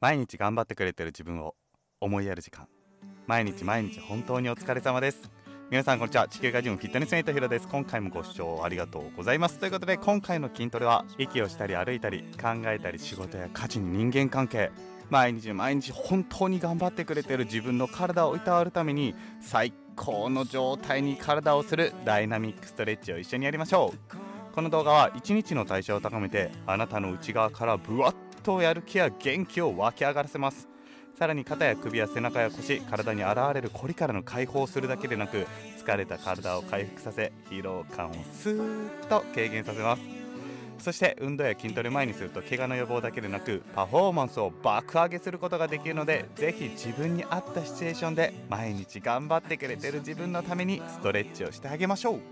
毎日頑張ってくれてる自分を思いやる時間。毎日本当にお疲れ様です。皆さんこんにちは。地球外人フィットネスメイトヒロです。今回もご視聴ありがとうございます。ということで今回の筋トレは息をしたり歩いたり考えたり仕事や家事に人間関係、毎日本当に頑張ってくれてる自分の体をいたわるために最高の状態に体をするダイナミックストレッチを一緒にやりましょう。この動画は1日の代謝を高めてあなたの内側からブワッとやる気や元気を湧き上がらせます。さらに肩や首や背中や腰、体に現れるコリからの解放をするだけでなく、疲れた体を回復させ疲労感をスーッと軽減させます。そして運動や筋トレ前にすると怪我の予防だけでなくパフォーマンスを爆上げすることができるので、ぜひ自分に合ったシチュエーションで毎日頑張ってくれてる自分のためにストレッチをしてあげましょう。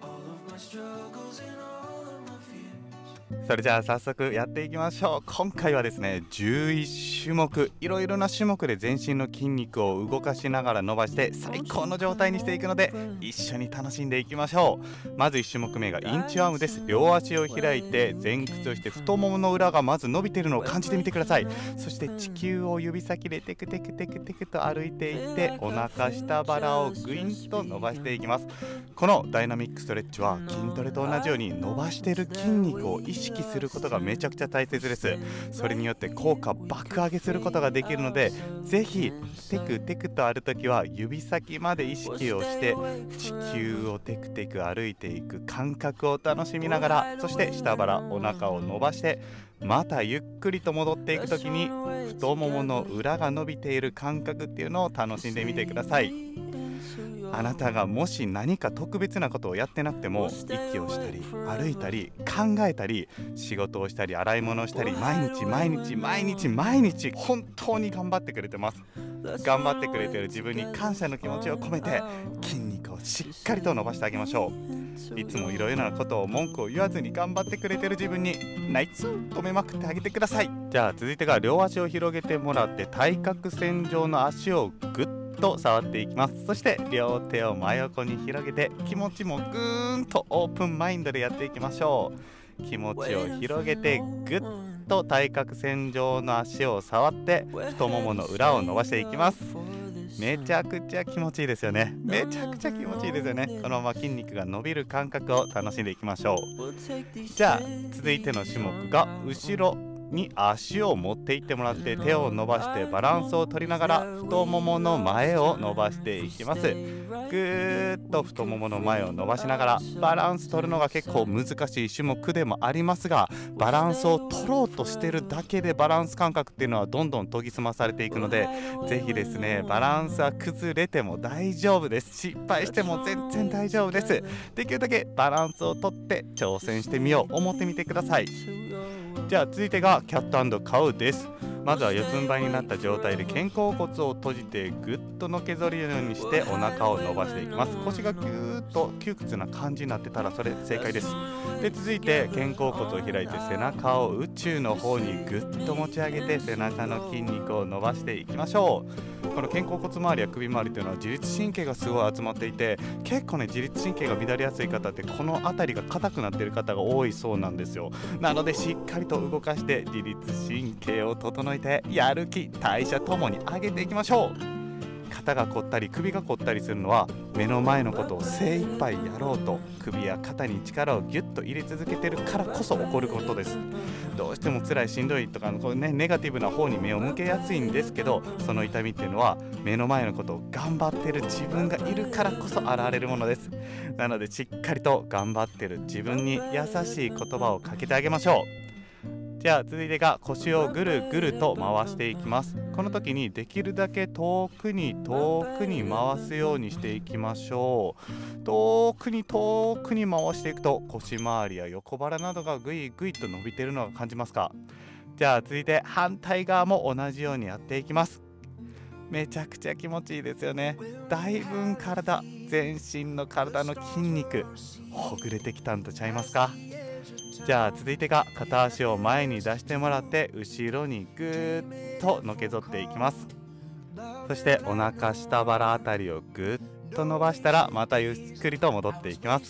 それじゃあ早速やっていきましょう。今回はですね、11種目、いろいろな種目で全身の筋肉を動かしながら伸ばして最高の状態にしていくので、一緒に楽しんでいきましょう。まず1種目目がインチアームです。両足を開いて前屈をして太ももの裏がまず伸びているのを感じてみてください。そして地球を指先でテクテクテクテクと歩いていってお腹下腹をグインと伸ばしていきます。このダイナミックストレッチは筋トレと同じように伸ばしている筋肉を意識することがめちゃくちゃ大切です。それによって効果爆上げすることができるので、ぜひテクテクと歩くときは指先まで意識をして地球をテクテク歩いていく感覚を楽しみながら、そして下腹お腹を伸ばしてまたゆっくりと戻っていくときに太ももの裏が伸びている感覚っていうのを楽しんでみてください。あなたがもし何か特別なことをやってなくても、息をしたり歩いたり考えたり仕事をしたり洗い物をしたり毎日本当に頑張ってくれてます。頑張ってくれてる自分に感謝の気持ちを込めて筋肉をしっかりと伸ばしてあげましょう。いつもいろいろなことを文句を言わずに頑張ってくれてる自分にナイス褒めまくってあげてください。じゃあ続いてが両足を広げてもらって対角線上の足をグッと触っていきます。そして両手を真横に広げて気持ちもぐーんとオープンマインドでやっていきましょう。気持ちを広げてぐっと対角線上の足を触って太ももの裏を伸ばしていきます。めちゃくちゃ気持ちいいですよね。このまま筋肉が伸びる感覚を楽しんでいきましょう。じゃあ続いての種目が後ろに足を持っていってもらって手を伸ばしてバランスを取りながら太ももの前を伸ばしていきます。ぐーっと太ももの前を伸ばしながらバランス取るのが結構難しい種目でもありますが、バランスを取ろうとしてるだけでバランス感覚っていうのはどんどん研ぎ澄まされていくので、ぜひですね、バランスは崩れても大丈夫です。失敗しても全然大丈夫です。できるだけバランスを取って挑戦してみよう思ってみてください。じゃあ続いてがキャット&カウです。まずは四つん這いになった状態で肩甲骨を閉じてぐっとのけぞるようにしてお腹を伸ばしていきます。腰がぎゅーっと窮屈な感じになってたらそれ正解です。で続いて肩甲骨を開いて背中を宇宙の方にぐっと持ち上げて背中の筋肉を伸ばしていきましょう。この肩甲骨周りや首周りというのは自律神経がすごい集まっていて、結構ね自律神経が乱れやすい方ってこの辺りが硬くなっている方が多いそうなんですよ。なのでしっかりと動かして自律神経を整えてやる気代謝ともに上げていきましょう。肩が凝ったり首が凝ったりするのは目の前のことを精一杯やろうと首や肩に力をギュッと入れ続けてるからこそ起こることです。どうしても辛いしんどいとかネガティブな方に目を向けやすいんですけど、その痛みっていうのは目の前のことを頑張ってる自分がいるからこそ現れるものです。なのでしっかりと頑張ってる自分に優しい言葉をかけてあげましょう。じゃあ続いてが腰をぐるぐると回していきます。この時にできるだけ遠くに回すようにしていきましょう。遠くに回していくと腰回りや横腹などがぐいぐいと伸びているのが感じますか？じゃあ続いて反対側も同じようにやっていきます。めちゃくちゃ気持ちいいですよね。だいぶん全身の体の筋肉ほぐれてきたんとちゃいますか？じゃあ続いてが片足を前に出してもらって後ろにぐーっとのけぞっていきます。そしてお腹下腹あたりをぐっと伸ばしたらまたゆっくりと戻っていきます。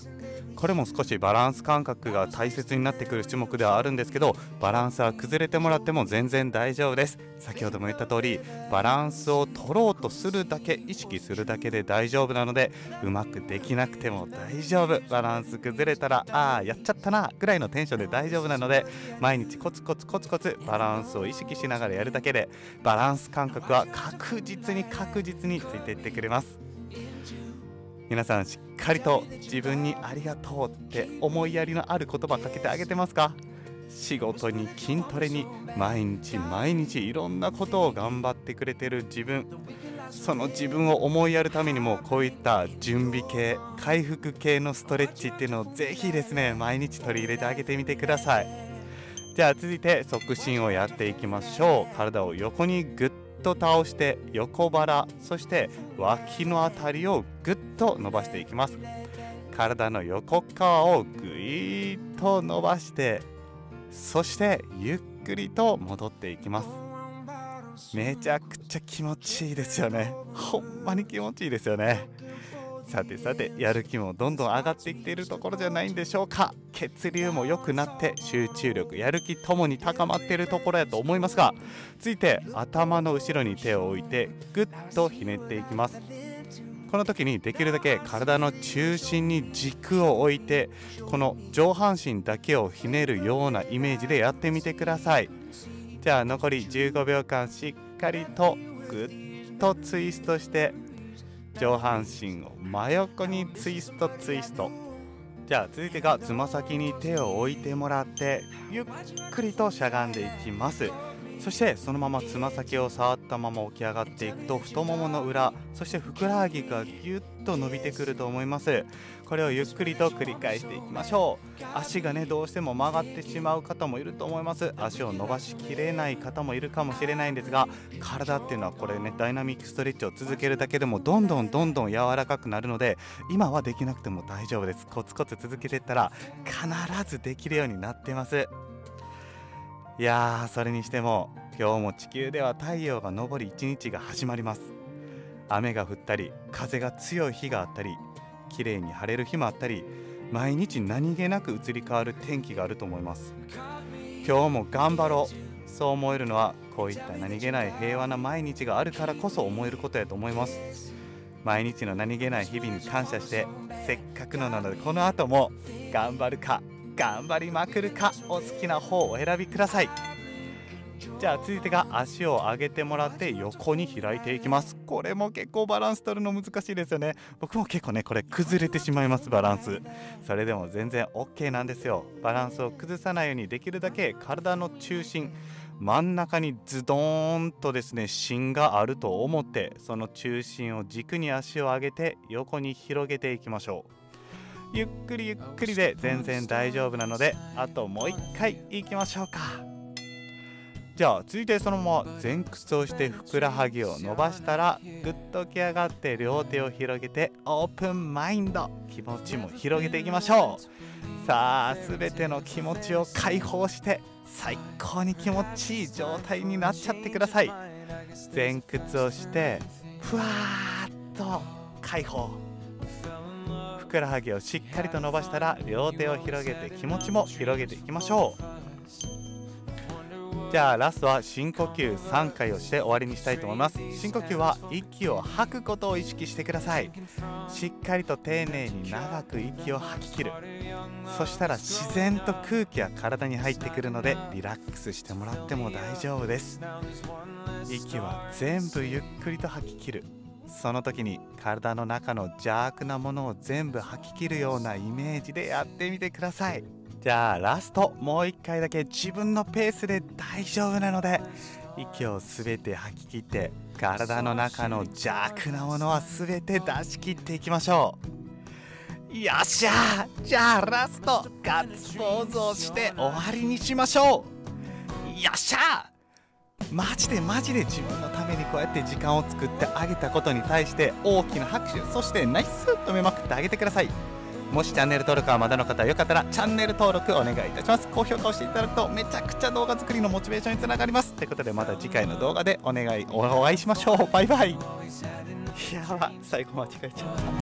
これも少しバランス感覚が大切になってくる種目ではあるんですけど、バランスは崩れてもらっても全然大丈夫です。先ほども言った通り、バランスを取ろうとするだけ、意識するだけで大丈夫なので、うまくできなくても大丈夫。バランス崩れたらやっちゃったなぐらいのテンションで大丈夫なので、毎日コツコツコツコツバランスを意識しながらやるだけで、バランス感覚は確実についていってくれます。皆さんしっかりと自分にありがとうって思いやりのある言葉かけてあげてますか？仕事に筋トレに毎日いろんなことを頑張ってくれてる自分、その自分を思いやるためにも、こういった準備系回復系のストレッチっていうのをぜひですね、毎日取り入れてあげてみてください。じゃあ続いて側伸をやっていきましょう。体を横にグッと倒して横腹、そして脇のあたりをぐっと伸ばしていきます。体の横側をぐいっと伸ばして、そしてゆっくりと戻っていきます。めちゃくちゃ気持ちいいですよね。ほんまに気持ちいいですよね。さてやる気もどんどん上がってきているところじゃないんでしょうか。血流も良くなって集中力、やる気ともに高まっているところやと思いますが、続いて頭の後ろに手を置いてぐっとひねっていきます。この時にできるだけ体の中心に軸を置いて、この上半身だけをひねるようなイメージでやってみてください。じゃあ残り15秒間しっかりとぐっとツイストして、上半身を真横にツイスト。じゃあ続いてがつま先に手を置いてもらって、ゆっくりとしゃがんでいきます。そしてそのままつま先を触ったまま起き上がっていくと、太ももの裏、そしてふくらはぎがぎゅっと伸びてくると思います。これをゆっくりと繰り返していきましょう。足がね、どうしても曲がってしまう方もいると思います。足を伸ばしきれない方もいるかもしれないんですが、体っていうのはこれね、ダイナミックストレッチを続けるだけでもどんどん柔らかくなるので、今はできなくても大丈夫です。コツコツ続けていったら必ずできるようになってます。いやー、それにしても今日も地球では太陽が昇り一日が始まります。雨が降ったり風が強い日があったり、綺麗に晴れる日もあったり、毎日何気なく移り変わる天気があると思います。今日も頑張ろう、そう思えるのはこういった何気ない平和な毎日があるからこそ思えることやと思います。毎日の何気ない日々に感謝して、せっかくのなのでこの後も頑張るか頑張りまくるか、お好きな方をお選びください。じゃあ続いてが足を上げてもらって横に開いていきます。これも結構バランス取るの難しいですよね。僕も結構ね、これ崩れてしまいます。バランス、それでも全然 OK なんですよ。バランスを崩さないようにできるだけ体の中心、真ん中にズドーンとですね、芯があると思って、その中心を軸に足を上げて横に広げていきましょう。ゆっくりで全然大丈夫なので、あともう一回いきましょうか。じゃあ続いてそのまま前屈をしてふくらはぎを伸ばしたら、ぐっと起き上がって両手を広げてオープンマインド、気持ちも広げていきましょう。さあ全ての気持ちを解放して最高に気持ちいい状態になっちゃってください。前屈をしてふわーっと解放、ふくらはぎをしっかりと伸ばしたら両手を広げて気持ちも広げていきましょう。じゃあラストは深呼吸3回をして終わりにしたいと思います。深呼吸は息を吐くことを意識してください。しっかりと丁寧に長く息を吐き切る。そしたら自然と空気は体に入ってくるので、リラックスしてもらっても大丈夫です。息は全部ゆっくりと吐き切る。その時に体の中の邪悪なものを全部吐き切るようなイメージでやってみてください。じゃあラストもう一回だけ自分のペースで大丈夫なので、息をすべて吐き切って体の中の邪悪なものはすべて出し切っていきましょう。よっしゃー、じゃあラストガッツポーズをして終わりにしましょう。よっしゃー、マジで自分のためにこうやって時間を作ってあげたことに対して大きな拍手、そしてナイスとめまくってあげてください。もしチャンネル登録はまだの方はよかったらチャンネル登録お願いいたします。高評価をしていただくとめちゃくちゃ動画作りのモチベーションにつながります。ということでまた次回の動画でお会いしましょう。バイバイ。やば、最後間違えちゃった。